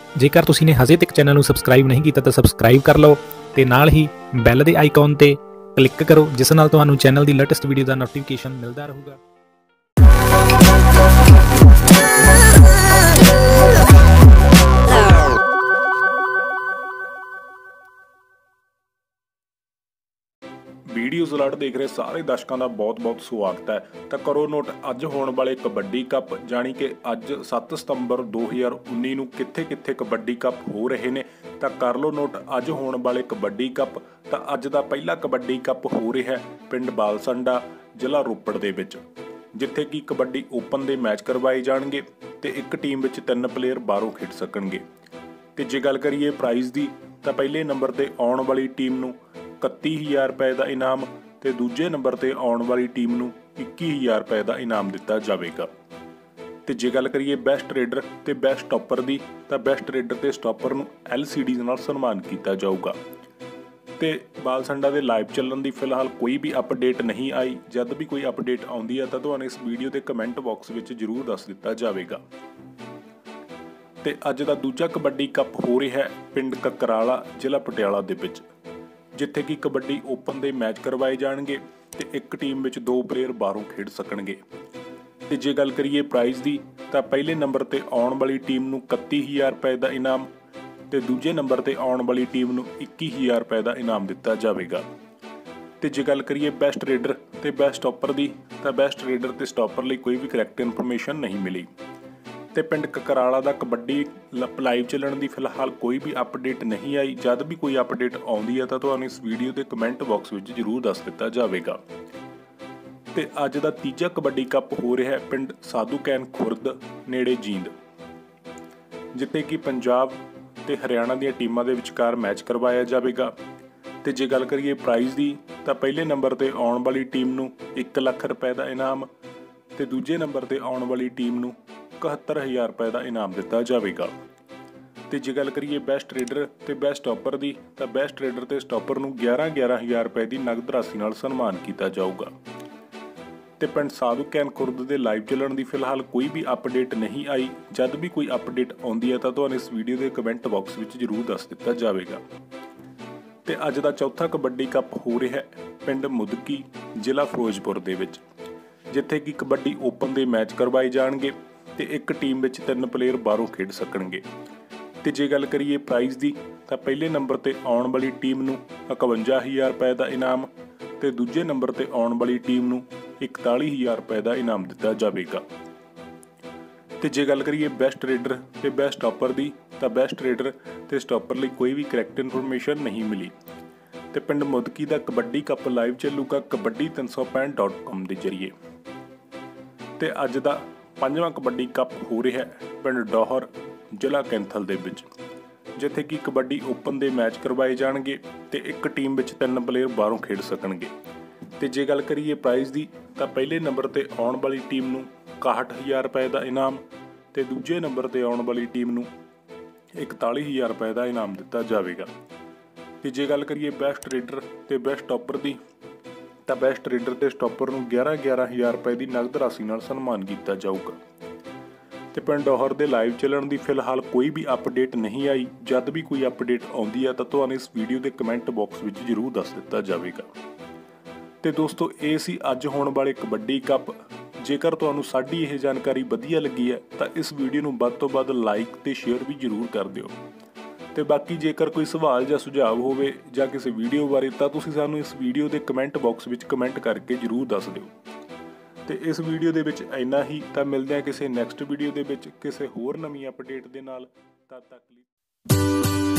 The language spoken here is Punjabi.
ਜੇਕਰ ਤੁਸੀਂ ਨੇ ਹਜੇ ਤੱਕ ਚੈਨਲ ਨੂੰ ਸਬਸਕ੍ਰਾਈਬ ਨਹੀਂ ਕੀਤਾ ਤਾਂ ਸਬਸਕ੍ਰਾਈਬ ਕਰ ਲਓ ਤੇ ਨਾਲ ਹੀ ਬੈਲ ਦੇ ਆਈਕਨ ਤੇ ਕਲਿੱਕ ਕਰੋ, ਜਿਸ ਨਾਲ ਤੁਹਾਨੂੰ ਚੈਨਲ ਦੀ ਲੇਟੈਸਟ ਵੀਡੀਓ ਦਾ ਨੋਟੀਫਿਕੇਸ਼ਨ ਮਿਲਦਾ ਰਹੂਗਾ। ਵੀਡੀਓਜ਼ ਅਲਰਟ ਦੇਖ ਰਹੇ ਸਾਰੇ ਦਰਸ਼ਕਾਂ ਦਾ ਬਹੁਤ-ਬਹੁਤ ਸਵਾਗਤ ਹੈ। ਤਾਂ ਕਰੋ ਨੋਟ, ਅੱਜ ਹੋਣ ਵਾਲੇ ਕਬੱਡੀ ਕੱਪ ਜਾਣੀ ਕਿ ਅੱਜ 7 ਸਤੰਬਰ 2019 ਨੂੰ ਕਿੱਥੇ-ਕਿੱਥੇ ਕਬੱਡੀ ਕੱਪ ਹੋ ਰਹੇ ਨੇ। ਤਾਂ ਕਰ ਲਓ ਨੋਟ, ਅੱਜ ਹੋਣ ਵਾਲੇ ਕਬੱਡੀ ਕੱਪ। ਤਾਂ ਅੱਜ ਦਾ ਪਹਿਲਾ ਕਬੱਡੀ ਕੱਪ ਹੋ ਰਿਹਾ ਹੈ ਪਿੰਡ ਬਾਲਸੰਡਾ, ਜ਼ਿਲ੍ਹਾ ਰੋਪੜ ਦੇ ਵਿੱਚ, ਜਿੱਥੇ ਕਿ ਕਬੱਡੀ ਓਪਨ ਦੇ ਮੈਚ ਕਰਵਾਏ ਜਾਣਗੇ ਤੇ ਇੱਕ ਟੀਮ ਵਿੱਚ 3 ਪਲੇਅਰ ਬਾਹਰੋਂ ਖੇਡ ਸਕਣਗੇ। ਤੇ ਜੇ ਗੱਲ ਕਰੀਏ ਪ੍ਰਾਈਜ਼ ਦੀ, ਤਾਂ ਪਹਿਲੇ ਨੰਬਰ ਤੇ ਆਉਣ ਵਾਲੀ ਟੀਮ ਨੂੰ 31,000 ਰੁਪਏ ਦਾ ਇਨਾਮ ਤੇ ਦੂਜੇ ਨੰਬਰ ਤੇ ਆਉਣ ਵਾਲੀ ਟੀਮ ਨੂੰ 21,000 ਰੁਪਏ ਦਾ ਇਨਾਮ ਦਿੱਤਾ ਜਾਵੇਗਾ। ਤੇ ਜੇ ਗੱਲ ਕਰੀਏ ਬੈਸਟ ਰੇਡਰ ਤੇ ਬੈਸਟ ਸਟਾਪਰ ਦੀ, ਤਾਂ ਬੈਸਟ ਰੇਡਰ ਤੇ ਸਟਾਪਰ ਨੂੰ LCD ਨਾਲ ਸਨਮਾਨ ਕੀਤਾ ਜਾਊਗਾ। ਤੇ ਬਾਲਸੰਡਾ ਦੇ ਲਾਈਵ ਚੱਲਣ ਦੀ ਫਿਲਹਾਲ ਕੋਈ ਵੀ ਅਪਡੇਟ ਨਹੀਂ ਆਈ। ਜਦ ਵੀ ਕੋਈ ਅਪਡੇਟ ਆਉਂਦੀ ਹੈ ਤਾਂ ਤੁਹਾਨੂੰ ਇਸ ਵੀਡੀਓ ਦੇ ਕਮੈਂਟ ਬਾਕਸ ਵਿੱਚ ਜ਼ਰੂਰ ਦੱਸ ਦਿੱਤਾ ਜਾਵੇਗਾ। ਤੇ ਅੱਜ ਦਾ ਦੂਜਾ ਕਬੱਡੀ ਕੱਪ ਹੋ ਰਿਹਾ ਹੈ ਪਿੰਡ ਕਕਰਾਲਾ, ਜ਼ਿਲ੍ਹਾ ਪਟਿਆਲਾ ਦੇ ਵਿੱਚ, ਜਿੱਥੇ ਕਿ ਕਬੱਡੀ ਓਪਨ ਦੇ ਮੈਚ ਕਰਵਾਏ ਜਾਣਗੇ ਤੇ ਇੱਕ ਟੀਮ ਵਿੱਚ 2 ਪਲੇਅਰ ਬਾਹਰੋਂ ਖੇਡ ਸਕਣਗੇ। ਤੇ ਜੇ ਗੱਲ ਕਰੀਏ ਪ੍ਰਾਈਜ਼ ਦੀ, ਤਾਂ ਪਹਿਲੇ ਨੰਬਰ ਤੇ ਆਉਣ ਵਾਲੀ ਟੀਮ ਨੂੰ 31,000 ਰੁਪਏ ਦਾ ਇਨਾਮ ਤੇ ਦੂਜੇ ਨੰਬਰ ਤੇ ਆਉਣ ਵਾਲੀ ਟੀਮ ਨੂੰ 21,000 ਰੁਪਏ ਦਾ ਇਨਾਮ ਦਿੱਤਾ ਜਾਵੇਗਾ। ਤੇ ਜੇ ਗੱਲ ਕਰੀਏ ਬੈਸਟ ਰੇਡਰ ਤੇ ਬੈਸਟ ਸਟਾਪਰ ਦੀ, ਤਾਂ ਬੈਸਟ ਰੇਡਰ ਤੇ ਸਟਾਪਰ ਲਈ ਕੋਈ ਵੀ ਕਰੈਕਟ ਇਨਫੋਰਮੇਸ਼ਨ ਨਹੀਂ ਮਿਲੀ। ਤੇ ਪਿੰਡ ਕਕਰਾਲਾ ਦਾ ਕਬੱਡੀ ਲਾਈਵ ਚੱਲਣ ਦੀ ਫਿਲਹਾਲ ਕੋਈ ਵੀ ਅਪਡੇਟ ਨਹੀਂ ਆਈ। ਜਦ ਵੀ ਕੋਈ ਅਪਡੇਟ ਆਉਂਦੀ ਹੈ ਤਾਂ ਤੁਹਾਨੂੰ ਇਸ ਵੀਡੀਓ ਦੇ ਕਮੈਂਟ ਬਾਕਸ ਵਿੱਚ ਜ਼ਰੂਰ ਦੱਸ ਦਿੱਤਾ ਜਾਵੇਗਾ। ਤੇ ਅੱਜ ਦਾ ਤੀਜਾ ਕਬੱਡੀ ਕੱਪ ਹੋ ਰਿਹਾ ਹੈ ਪਿੰਡ ਸਾਧੂ ਕੈਨ ਖੁਰਦ ਨੇੜੇ ਜੀਂਦ, ਜਿੱਥੇ ਕਿ ਪੰਜਾਬ ਤੇ ਹਰਿਆਣਾ ਦੀਆਂ ਟੀਮਾਂ ਦੇ ਵਿਚਕਾਰ ਮੈਚ ਕਰਵਾਇਆ ਜਾਵੇਗਾ। ਤੇ ਜੇ ਗੱਲ ਕਰੀਏ ਪ੍ਰਾਈਜ਼ ਦੀ, ਤਾਂ ਪਹਿਲੇ ਨੰਬਰ ਤੇ ਆਉਣ ਵਾਲੀ ਟੀਮ ਨੂੰ 1 ਲੱਖ ਰੁਪਏ ਦਾ ਇਨਾਮ ਤੇ ਦੂਜੇ ਨੰਬਰ ਤੇ ਆਉਣ ਵਾਲੀ ਟੀਮ ਨੂੰ 71,000 ਰੁਪਏ ਦਾ ਇਨਾਮ ਦਿੱਤਾ ਜਾਵੇਗਾ। ਤੇ ਜੇ ਗੱਲ ਕਰੀਏ ਬੈਸਟ ਰੇਡਰ ਤੇ ਬੈਸਟ ਸਟਾਪਰ ਦੀ, ਤਾਂ ਬੈਸਟ ਰੇਡਰ ਤੇ ਸਟਾਪਰ ਨੂੰ 11,000 ਰੁਪਏ ਦੀ ਨਗਦ ਰਾਸ਼ੀ ਨਾਲ ਸਨਮਾਨ ਕੀਤਾ ਜਾਊਗਾ। ਤੇ ਪਿੰਡ ਸਾਧੂ ਕੈਨ ਖੁਰਦ ਦੇ ਲਾਈਵ ਚੱਲਣ ਦੀ ਫਿਲਹਾਲ ਕੋਈ ਵੀ ਅਪਡੇਟ ਨਹੀਂ ਆਈ। ਜਦ ਵੀ ਕੋਈ ਅਪਡੇਟ ਆਉਂਦੀ ਹੈ ਤਾਂ ਤੁਹਾਨੂੰ ਇਸ ਵੀਡੀਓ ਦੇ ਕਮੈਂਟ ਬਾਕਸ ਵਿੱਚ ਜ਼ਰੂਰ ਦੱਸ ਦਿੱਤਾ ਜਾਵੇਗਾ। ਤੇ ਅੱਜ ਦਾ ਚੌਥਾ ਕਬੱਡੀ ਕੱਪ ਹੋ ਰਿਹਾ ਹੈ ਪਿੰਡ ਮੁਦਕੀ, ਜ਼ਿਲ੍ਹਾ ਫਿਰੋਜ਼ਪੁਰ ਦੇ ਵਿੱਚ, ਜਿੱਥੇ ਕਿ ਕਬੱਡੀ ਓਪਨ ਦੇ ਮੈਚ ਕਰਵਾਏ ਜਾਣਗੇ ਤੇ ਇੱਕ ਟੀਮ ਵਿੱਚ 3 ਪਲੇਅਰ ਬਾਹਰੋਂ ਖੇਡ ਸਕਣਗੇ। ਤੇ ਜੇ ਗੱਲ ਕਰੀਏ ਪ੍ਰਾਈਜ਼ ਦੀ, ਤਾਂ ਪਹਿਲੇ ਨੰਬਰ ਤੇ ਆਉਣ ਵਾਲੀ ਟੀਮ ਨੂੰ 51,000 ਰੁਪਏ ਦਾ ਇਨਾਮ ਤੇ ਦੂਜੇ ਨੰਬਰ ਤੇ ਆਉਣ ਵਾਲੀ ਟੀਮ ਨੂੰ 41,000 ਰੁਪਏ ਦਾ ਇਨਾਮ ਦਿੱਤਾ ਜਾਵੇਗਾ। ਤੇ ਜੇ ਗੱਲ ਕਰੀਏ ਬੈਸਟ ਰੇਡਰ ਤੇ ਬੈਸਟ ਸਟਾਪਰ ਦੀ, ਤਾਂ ਬੈਸਟ ਰੇਡਰ ਤੇ ਸਟਾਪਰ ਲਈ ਕੋਈ ਵੀ ਕਰੈਕਟ ਇਨਫੋਰਮੇਸ਼ਨ ਨਹੀਂ ਮਿਲੀ। ਤੇ ਪਿੰਡ ਮੁਦਕੀ ਦਾ ਕਬੱਡੀ ਕੱਪ ਲਾਈਵ ਚੱਲੂਗਾ kabaddi365.com ਦੇ ਜ਼ਰੀਏ। ਤੇ ਅੱਜ ਦਾ ਪੰਜਵਾਂ ਕਬੱਡੀ ਕੱਪ ਹੋ ਰਿਹਾ ਹੈ ਪਿੰਡ ਡੋਹਰ, ਜ਼ਿਲ੍ਹਾ ਕੈਂਥਲ ਦੇ ਵਿੱਚ, ਜਿੱਥੇ ਕਿ ਕਬੱਡੀ ਓਪਨ ਦੇ ਮੈਚ ਕਰਵਾਏ ਜਾਣਗੇ ਤੇ ਇੱਕ ਟੀਮ ਵਿੱਚ 3 ਪਲੇਅਰ ਬਾਹਰੋਂ ਖੇਡ ਸਕਣਗੇ। ਤੇ ਜੇ ਗੱਲ ਕਰੀਏ ਪ੍ਰਾਈਜ਼ ਦੀ, ਤਾਂ ਪਹਿਲੇ ਨੰਬਰ ਤੇ ਆਉਣ ਵਾਲੀ ਟੀਮ ਨੂੰ 61,000 ਰੁਪਏ ਦਾ ਇਨਾਮ ਤੇ ਦੂਜੇ ਨੰਬਰ ਤੇ ਆਉਣ ਵਾਲੀ ਟੀਮ ਨੂੰ 41,000 ਰੁਪਏ ਦਾ ਇਨਾਮ ਦਿੱਤਾ ਜਾਵੇਗਾ। ਤੇ ਜੇ ਗੱਲ ਕਰੀਏ ਬੈਸਟ ਰੇਡਰ ਤੇ ਬੈਸਟ ਸਟਾਪਰ ਦੀ, ਤਾਂ ਬੈਸਟ ਰੇਡਰ ਤੇ ਸਟਾਪਰ ਨੂੰ 11,000 ਰੁਪਏ ਦੀ ਨਗਦ ਰਾਸ਼ੀ ਨਾਲ ਸਨਮਾਨ ਕੀਤਾ ਜਾਊਗਾ। ਤੇ ਪਿੰਡ ਡੋਹਰ ਦੇ ਲਾਈਵ ਚੱਲਣ ਦੀ ਫਿਲਹਾਲ ਕੋਈ ਵੀ ਅਪਡੇਟ ਨਹੀਂ ਆਈ। ਜਦ ਵੀ ਕੋਈ ਅਪਡੇਟ ਆਉਂਦੀ ਹੈ ਤਾਂ ਤੁਹਾਨੂੰ ਇਸ ਵੀਡੀਓ ਦੇ ਕਮੈਂਟ ਬਾਕਸ ਵਿੱਚ ਜ਼ਰੂਰ ਦੱਸ ਦਿੱਤਾ ਜਾਵੇਗਾ। ਤੇ ਦੋਸਤੋ, ਇਹ ਸੀ ਅੱਜ ਹੋਣ ਵਾਲੇ ਕਬੱਡੀ ਕੱਪ। ਜੇਕਰ ਤੁਹਾਨੂੰ ਸਾਡੀ ਇਹ ਜਾਣਕਾਰੀ ਵਧੀਆ ਲੱਗੀ ਹੈ ਤਾਂ ਇਸ ਵੀਡੀਓ ਨੂੰ ਵੱਧ ਤੋਂ ਵੱਧ ਲਾਈਕ ਤੇ ਸ਼ੇਅਰ ਵੀ ਜ਼ਰੂਰ ਕਰ ਦਿਓ। ਤੇ ਬਾਕੀ ਜੇਕਰ ਕੋਈ ਸਵਾਲ ਜਾਂ ਸੁਝਾਅ ਹੋਵੇ ਜਾਂ ਕਿਸੇ ਵੀਡੀਓ ਬਾਰੇ, ਤਾਂ ਤੁਸੀਂ ਸਾਨੂੰ ਇਸ ਵੀਡੀਓ ਦੇ ਕਮੈਂਟ ਬਾਕਸ ਵਿੱਚ ਕਮੈਂਟ ਕਰਕੇ ਜ਼ਰੂਰ ਦੱਸ ਦਿਓ। ਤੇ ਇਸ ਵੀਡੀਓ ਦੇ ਵਿੱਚ ਇੰਨਾ ਹੀ। ਤਾਂ ਮਿਲਦੇ ਹਾਂ ਕਿਸੇ ਨੈਕਸਟ ਵੀਡੀਓ ਦੇ ਵਿੱਚ ਕਿਸੇ ਹੋਰ ਨਵੀਂ ਅਪਡੇਟ ਦੇ ਨਾਲ। ਤਦ ਤੱਕ ਲਈ